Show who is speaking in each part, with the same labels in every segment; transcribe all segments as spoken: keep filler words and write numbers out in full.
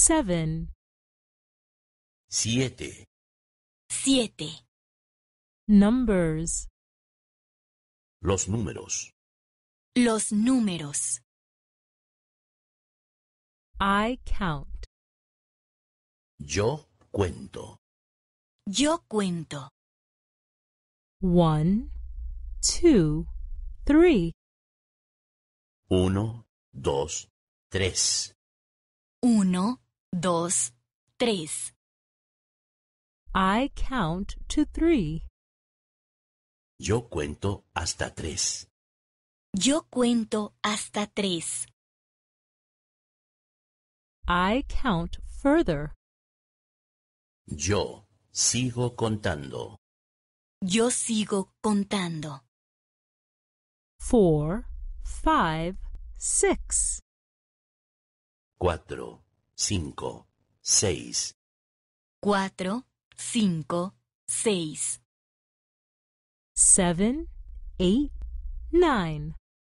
Speaker 1: seven,
Speaker 2: siete,
Speaker 3: siete.
Speaker 1: numbers,
Speaker 2: los números.
Speaker 3: Los números.
Speaker 1: I count.
Speaker 2: Yo cuento.
Speaker 3: Yo cuento.
Speaker 1: One, two, three.
Speaker 2: Uno, dos, tres.
Speaker 3: Uno, dos, tres.
Speaker 1: I count to three.
Speaker 2: Yo cuento hasta tres.
Speaker 3: Yo cuento hasta tres.
Speaker 1: I count further.
Speaker 2: Yo sigo contando.
Speaker 3: Yo sigo contando.
Speaker 1: Four, five, six.
Speaker 2: Cuatro, cinco, seis.
Speaker 3: Cuatro, cinco, seis.
Speaker 1: Seven, eight, nine.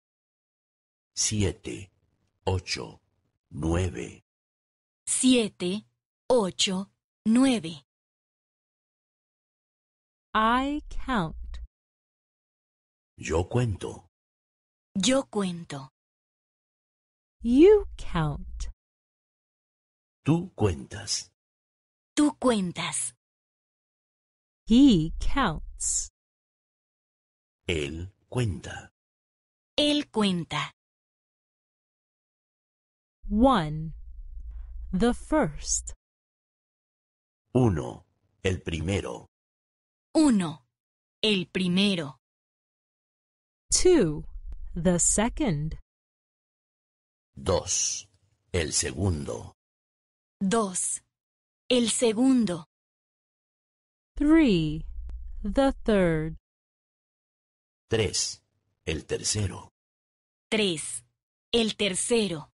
Speaker 2: Siete, ocho, nueve.
Speaker 3: Siete, ocho, nueve.
Speaker 1: I count.
Speaker 2: Yo cuento.
Speaker 3: Yo cuento.
Speaker 1: You count.
Speaker 2: Tú cuentas.
Speaker 3: Tú cuentas.
Speaker 1: He counts.
Speaker 2: Él cuenta.
Speaker 3: Él cuenta.
Speaker 1: One, the first.
Speaker 2: Uno, el primero.
Speaker 3: Uno, el primero.
Speaker 1: Two, the second.
Speaker 2: Dos, el segundo.
Speaker 3: Dos, el segundo.
Speaker 1: Three, the third.
Speaker 2: Tres, el tercero.
Speaker 3: Tres, el tercero.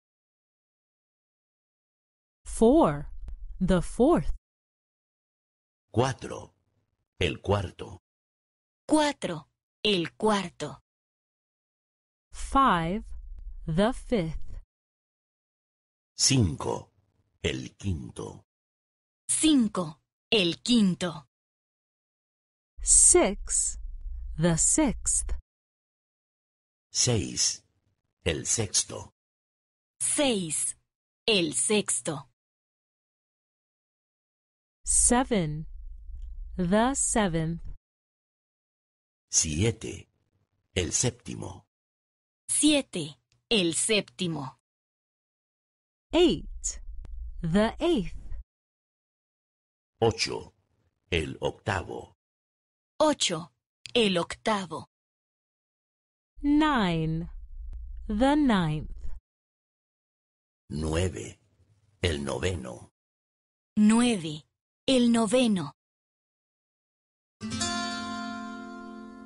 Speaker 1: Four, the fourth.
Speaker 2: Cuatro, el cuarto.
Speaker 3: Cuatro, el cuarto.
Speaker 1: Five, the fifth.
Speaker 2: Cinco, el quinto.
Speaker 3: Cinco, el quinto.
Speaker 1: Six, the sixth.
Speaker 2: Seis, el sexto.
Speaker 3: Seis, el sexto.
Speaker 1: Seven, the seventh.
Speaker 2: Siete, el séptimo.
Speaker 3: Siete, el séptimo.
Speaker 1: Eight, the eighth.
Speaker 2: Ocho, el octavo.
Speaker 3: Ocho, el octavo.
Speaker 1: Nine, the ninth.
Speaker 2: Nueve, el noveno.
Speaker 3: Nueve, el noveno.